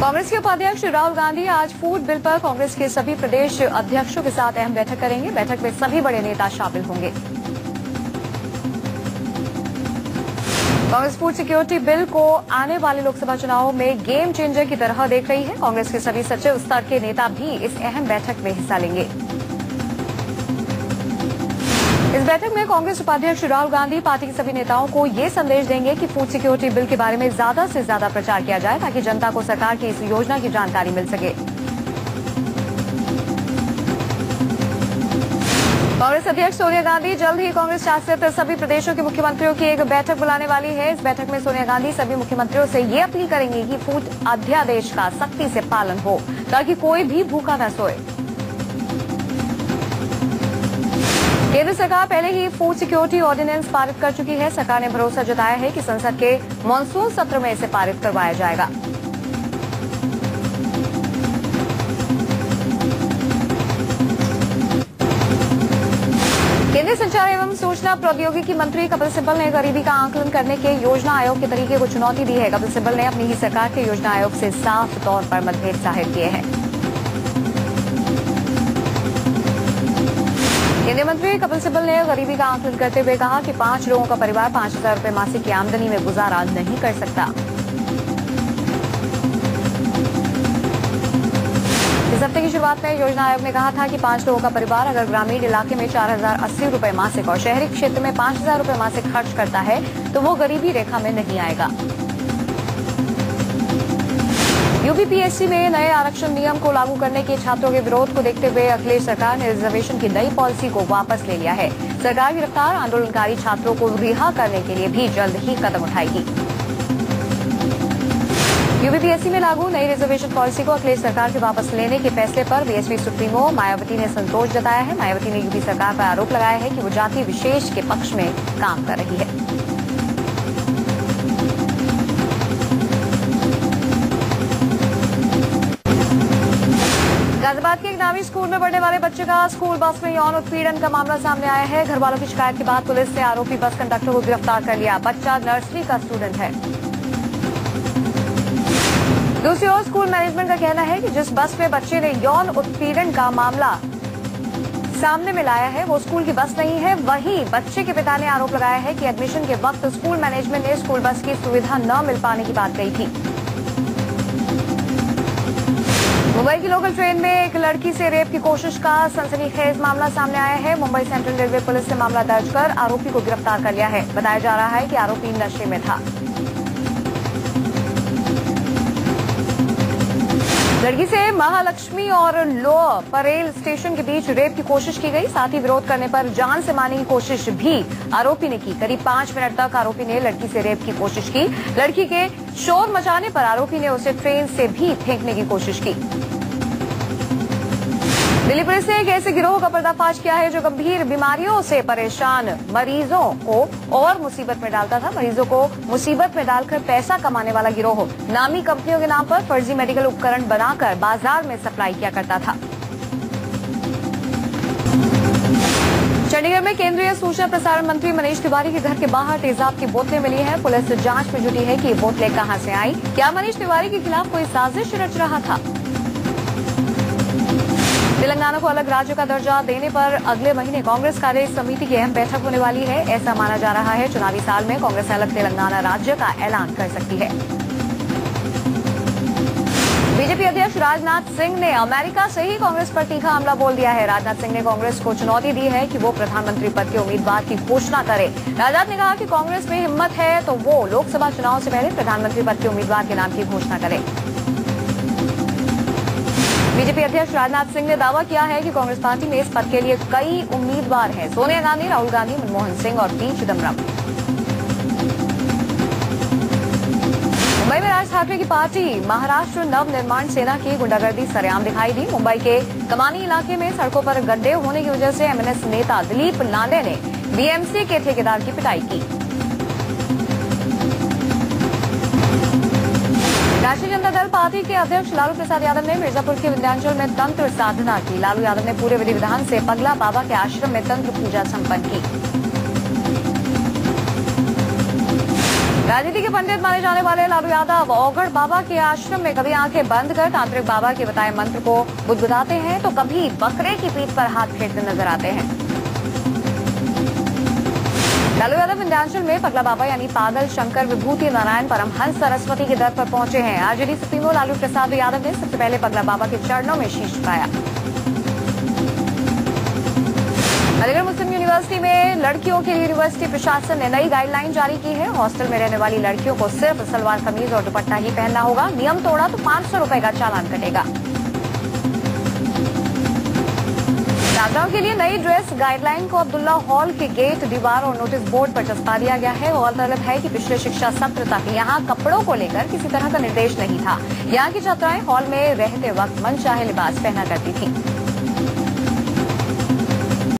कांग्रेस के उपाध्यक्ष राहुल गांधी आज फूड बिल पर कांग्रेस के सभी प्रदेश अध्यक्षों के साथ अहम बैठक करेंगे। बैठक में सभी बड़े नेता शामिल होंगे। कांग्रेस फूड सिक्योरिटी बिल को आने वाले लोकसभा चुनावों में गेम चेंजर की तरह देख रही है। कांग्रेस के सभी सचिव स्तर के नेता भी इस अहम बैठक में हिस्सा लेंगे। इस बैठक में कांग्रेस उपाध्यक्ष राहुल गांधी पार्टी के सभी नेताओं को ये संदेश देंगे कि फूड सिक्योरिटी बिल के बारे में ज्यादा से ज्यादा प्रचार किया जाए ताकि जनता को सरकार की इस योजना की जानकारी मिल सके। कांग्रेस अध्यक्ष सोनिया गांधी जल्द ही कांग्रेस शासित सभी प्रदेशों के मुख्यमंत्रियों की एक बैठक बुलाने वाली है। इस बैठक में सोनिया गांधी सभी मुख्यमंत्रियों से ये अपील करेंगी कि फूड अध्यादेश का सख्ती से पालन हो ताकि कोई भी भूखा न सोए। केंद्र सरकार पहले ही फूड सिक्योरिटी ऑर्डिनेंस पारित कर चुकी है। सरकार ने भरोसा जताया है कि संसद के मॉनसून सत्र में इसे पारित करवाया जाएगा। केंद्रीय संचार एवं सूचना प्रौद्योगिकी मंत्री कपिल सिब्बल ने गरीबी का आकलन करने के योजना आयोग के तरीके को चुनौती दी है। कपिल सिब्बल ने अपनी ही सरकार के योजना आयोग से साफ तौर पर मतभेद जाहिर किए हैं। केंद्रीय मंत्री कपिल सिब्बल ने गरीबी का आकलन करते हुए कहा कि 5 लोगों का परिवार 5,000 रुपए मासिक की आमदनी में गुजारा नहीं कर सकता। इस हफ्ते की शुरुआत में योजना आयोग ने कहा था कि 5 लोगों का परिवार अगर ग्रामीण इलाके में 4,080 रुपए मासिक और शहरी क्षेत्र में 5,000 रुपए मासिक खर्च करता है तो वो गरीबी रेखा में नहीं आएगा। यूपीपीएससी में नए आरक्षण नियम को लागू करने के छात्रों के विरोध को देखते हुए अखिलेश सरकार ने रिजर्वेशन की नई पॉलिसी को वापस ले लिया है। सरकार गिरफ्तार आंदोलनकारी छात्रों को रिहा करने के लिए भी जल्द ही कदम उठाएगी। यूपीपीएससी में लागू नई रिजर्वेशन पॉलिसी को अखिलेश सरकार के वापस लेने के फैसले पर बीएसपी सुप्रीमो मायावती ने संतोष जताया है। मायावती ने यूपी सरकार पर आरोप लगाया है कि वो जाति विशेष के पक्ष में काम कर रही है। गाजियाबाद के एक नामी स्कूल में पढ़ने वाले बच्चे का स्कूल बस में यौन उत्पीड़न का मामला सामने आया है। घर वालों की शिकायत के बाद पुलिस ने आरोपी बस कंडक्टर को गिरफ्तार कर लिया। बच्चा नर्सरी का स्टूडेंट है। दूसरी ओर स्कूल मैनेजमेंट का कहना है कि जिस बस में बच्चे ने यौन उत्पीड़न का मामला सामने में लाया है वो स्कूल की बस नहीं है। वहीं बच्चे के पिता ने आरोप लगाया है कि एडमिशन के वक्त स्कूल मैनेजमेंट ने स्कूल बस की सुविधा न मिल पाने की बात कही थी। मुंबई की लोकल ट्रेन में एक लड़की से रेप की कोशिश का सनसनीखेज मामला सामने आया है। मुंबई सेंट्रल रेलवे पुलिस ने मामला दर्ज कर आरोपी को गिरफ्तार कर लिया है। बताया जा रहा है कि आरोपी नशे में था। लड़की से महालक्ष्मी और लोअर परेल स्टेशन के बीच रेप की कोशिश की गई। साथ ही विरोध करने पर जान से मारने की कोशिश भी आरोपी ने की। करीब 5 मिनट तक आरोपी ने लड़की से रेप की कोशिश की। लड़की के शोर मचाने पर आरोपी ने उसे ट्रेन से भी फेंकने की कोशिश की। दिल्ली पुलिस ने एक ऐसे गिरोह का पर्दाफाश किया है जो गंभीर बीमारियों से परेशान मरीजों को और मुसीबत में डालता था। मरीजों को मुसीबत में डालकर पैसा कमाने वाला गिरोह नामी कंपनियों के नाम पर फर्जी मेडिकल उपकरण बनाकर बाजार में सप्लाई किया करता था। चंडीगढ़ में केंद्रीय सूचना प्रसारण मंत्री मनीष तिवारी के घर के बाहर तेजाब की बोतलें मिली हैं। पुलिस जांच में जुटी है कि ये बोतलें कहां से आई। क्या मनीष तिवारी के खिलाफ कोई साजिश रच रहा था? तेलंगाना को अलग राज्य का दर्जा देने पर अगले महीने कांग्रेस कार्य समिति की अहम बैठक होने वाली है। ऐसा माना जा रहा है चुनावी साल में कांग्रेस अलग तेलंगाना राज्य का ऐलान कर सकती है। बीजेपी अध्यक्ष राजनाथ सिंह ने अमेरिका से ही कांग्रेस पर तीखा हमला बोल दिया है। राजनाथ सिंह ने कांग्रेस को चुनौती दी है कि वो प्रधानमंत्री पद के उम्मीदवार की घोषणा करे। राजनाथ ने कहा कि कांग्रेस में हिम्मत है तो वो लोकसभा चुनाव से पहले प्रधानमंत्री पद के उम्मीदवार के नाम की घोषणा करे। बीजेपी अध्यक्ष राजनाथ सिंह ने दावा किया है कि कांग्रेस पार्टी में इस पद के लिए कई उम्मीदवार हैं। सोनिया गांधी, राहुल गांधी, मनमोहन सिंह और पी चिदम्बरम। मुंबई में राज ठाकरे की पार्टी महाराष्ट्र नव निर्माण सेना की गुंडागर्दी सरेआम दिखाई दी। मुंबई के कमानी इलाके में सड़कों पर गड्ढे होने की वजह से एमएनएस नेता दिलीप लांडे ने बीएमसी के ठेकेदार की पिटाई की। राष्ट्रीय जनता दल पार्टी के अध्यक्ष लालू प्रसाद यादव ने मिर्जापुर के विंध्याचल में तंत्र साधना की। लालू यादव ने पूरे विधि विधान से पगला बाबा के आश्रम में तंत्र पूजा संपन्न की। राजनीति के पंडित माने जाने वाले लालू यादव औगढ़ बाबा के आश्रम में कभी आंखें बंद कर तांत्रिक बाबा के बताए मंत्र को बुदबुदाते हैं तो कभी बकरे की पीठ पर हाथ फेरते नजर आते हैं। लालू यादव विंध्याचल में पगला बाबा यानी पागल शंकर विभूति नारायण परमहंस सरस्वती के दर पर पहुंचे हैं। आरजेडी सुप्रीमो लालू प्रसाद यादव ने सबसे पहले पगला बाबा के चरणों में शीश झुकाया। अलीगढ़ मुस्लिम यूनिवर्सिटी में लड़कियों के लिए यूनिवर्सिटी प्रशासन ने नई गाइडलाइन जारी की है। हॉस्टल में रहने वाली लड़कियों को सिर्फ सलवार कमीज और दुपट्टा ही पहनना होगा। नियम तोड़ा तो 500 रुपए का चालान कटेगा। छात्राओं के लिए नई ड्रेस गाइडलाइन को अब्दुल्ला हॉल के गेट, दीवार और नोटिस बोर्ड पर चस्पा दिया गया है। गौरतलब है कि पिछले शिक्षा सत्र तक यहां कपड़ों को लेकर किसी तरह का निर्देश नहीं था। यहां की छात्राएं हॉल में रहते वक्त मनचाहे लिबास पहना करती थीं।